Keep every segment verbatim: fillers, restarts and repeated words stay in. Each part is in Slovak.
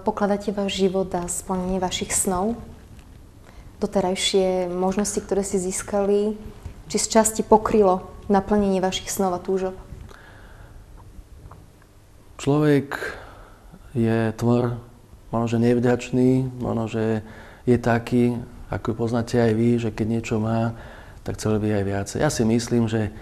pokladáte váš život a splnenie vašich snov? Doterajšie možnosti, ktoré si získali, či z časti pokrylo naplnenie vašich snov a túžob? Človek je tvor, možno, že nevďačný, možno, že je taký, ako poznáte aj vy, že keď niečo má, tak chcel by aj viacej. Ja si myslím, že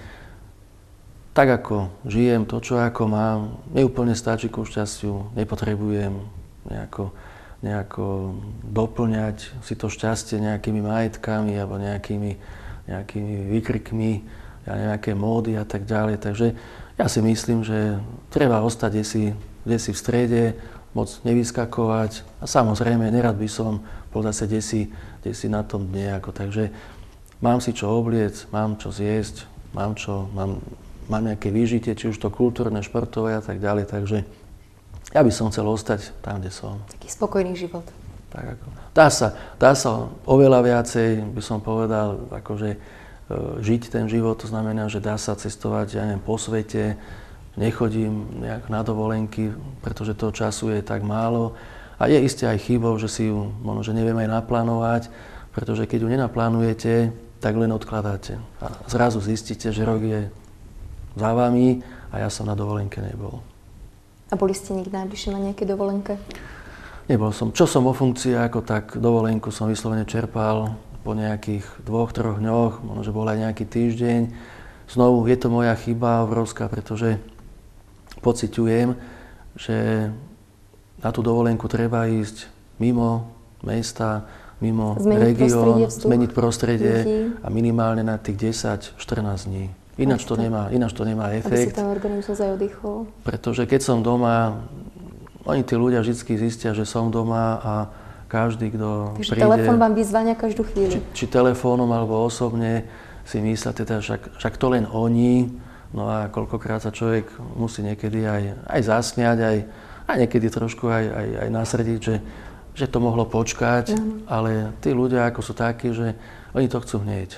tak ako žijem, to, čo ako mám, neúplne stačí ku šťastiu, nepotrebujem nejako, nejako doplňať si to šťastie nejakými majetkami alebo nejakými, nejakými výkrikmi, nejaké módy a tak ďalej. Takže ja si myslím, že treba ostať desi, desi v strede, moc nevyskakovať a samozrejme, nerad by som bol zase desi, desi na tom dne. Ako, takže mám si čo obliec, mám čo zjesť, mám čo, mám, mám nejaké vyžitie, či už to kultúrne, športové a tak ďalej, takže ja by som chcel ostať tam, kde som. Taký spokojný život. Tak ako. Dá sa, dá sa oveľa viacej, by som povedal, akože e, žiť ten život, to znamená, že dá sa cestovať, ja neviem, po svete, nechodím nejak na dovolenky, pretože toho času je tak málo a je isté aj chybou, že si ju možno, že neviem aj naplánovať, pretože keď ju nenaplánujete, tak len odkladáte a zrazu zistíte, že rok je za vami a ja som na dovolenke nebol. A boli ste niekde najbližšie na nejakej dovolenke? Nebol som. Čo som vo funkcii, ako tak dovolenku som vyslovene čerpal po nejakých dvoch, troch dňoch, možno, že bol aj nejaký týždeň. Znovu, je to moja chyba obrovská, pretože pociťujem, že na tú dovolenku treba ísť mimo mesta, mimo región, zmeniť prostredie a minimálne na tých desať štrnásť dní. Ináč to nemá, ináč to nemá efekt. Aby si ten organizmus aj oddychol. Pretože keď som doma, oni tí ľudia vždy zistia, že som doma a každý, kto Takže príde... telefón vám vyzvania každú chvíľu. Či, či telefónom alebo osobne si myslíte, teda však, však to len oni. No a koľkokrát sa človek musí niekedy aj, aj zasmiať, aj, aj niekedy trošku aj, aj, aj nasrediť, že, že to mohlo počkať. Mm. Ale tí ľudia ako sú takí, že oni to chcú hneď.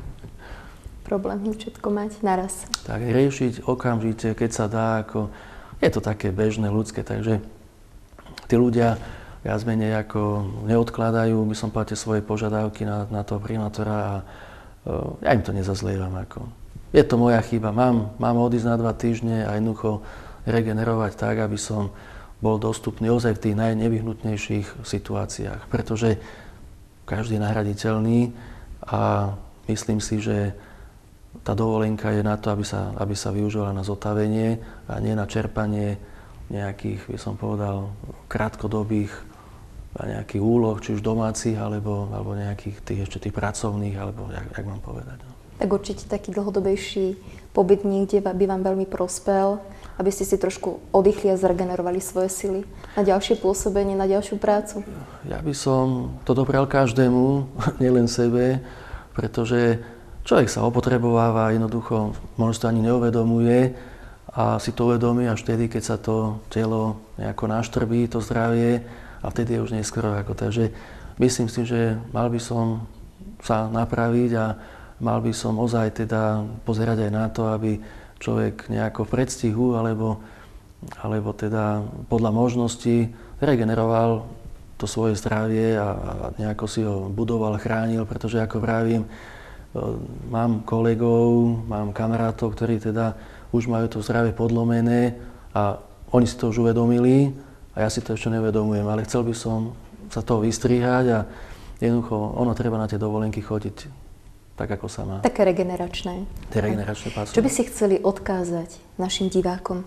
Problém všetko mať naraz. Tak riešiť okamžite, keď sa dá, ako je to také bežné, ľudské, takže tí ľudia viac menej ako neodkladajú, by som povedal, svoje požiadavky na, na toho primátora a uh, ja im to nezazlievam. Ako. Je to moja chyba, mám, mám odísť na dva týždne a jednoducho regenerovať tak, aby som bol dostupný ozaj v tých najnevyhnutnejších situáciách, pretože každý je nahraditeľný a myslím si, že tá dovolenka je na to, aby sa, aby sa využívala na zotavenie a nie na čerpanie nejakých, by som povedal, krátkodobých nejakých úloh, či už domácich, alebo, alebo nejakých tých ešte tých pracovných, alebo jak, jak mám povedať. No. Tak určite taký dlhodobejší pobyt niekde by vám veľmi prospel, aby ste si trošku oddychli a zregenerovali svoje sily na ďalšie pôsobenie, na ďalšiu prácu. Ja by som to doprial každému, nielen sebe, pretože človek sa opotrebováva, jednoducho možno si to ani neuvedomuje a si to uvedomí až vtedy, keď sa to telo nejako naštrbí, to zdravie a vtedy je už neskoro. Ako. Takže myslím si, že mal by som sa napraviť a mal by som ozaj teda pozerať aj na to, aby človek nejako v predstihu alebo, alebo teda podľa možností regeneroval to svoje zdravie a, a nejako si ho budoval, chránil, pretože ako vravím, mám kolegov, mám kamarátov, ktorí teda už majú to zdravie podlomené a oni si to už uvedomili a ja si to ešte neuvedomujem, ale chcel by som sa toho vystrihať a jednoducho ono treba na tie dovolenky chodiť tak, ako sa má. Také regeneračné. Tie regeneračné pasy. Čo by si chceli odkázať našim divákom?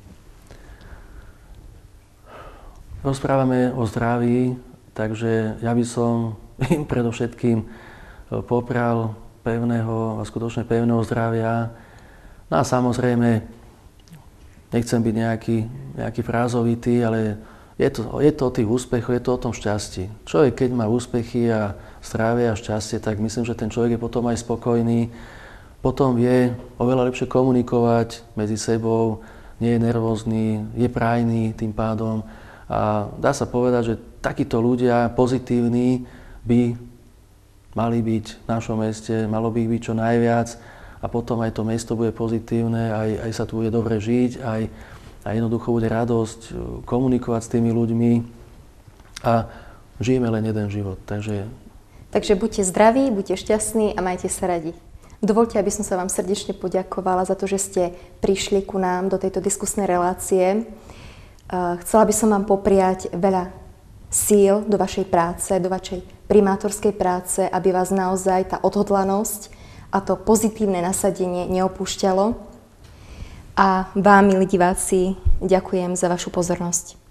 Rozprávame o zdraví, takže ja by som im predovšetkým popral pevného a skutočne pevného zdravia. No a samozrejme, nechcem byť nejaký, nejaký frázovitý, ale je to, je to o tých úspechoch, je to o tom šťastí. Človek, keď má úspechy a zdravie a šťastie, tak myslím, že ten človek je potom aj spokojný. Potom vie oveľa lepšie komunikovať medzi sebou, nie je nervózny, je prajný tým pádom. A dá sa povedať, že takíto ľudia pozitívni by mali byť v našom meste, malo by ich byť čo najviac a potom aj to mesto bude pozitívne, aj, aj sa tu bude dobre žiť, aj, aj jednoducho bude radosť komunikovať s tými ľuďmi. A žijeme len jeden život, takže... Takže buďte zdraví, buďte šťastní a majte sa radi. Dovoľte, aby som sa vám srdečne poďakovala za to, že ste prišli ku nám do tejto diskusnej relácie. Chcela by som vám popriať veľa síl do vašej práce, do vašej primátorskej práce, aby vás naozaj tá odhodlanosť a to pozitívne nasadenie neopúšťalo. A vám, milí diváci, ďakujem za vašu pozornosť.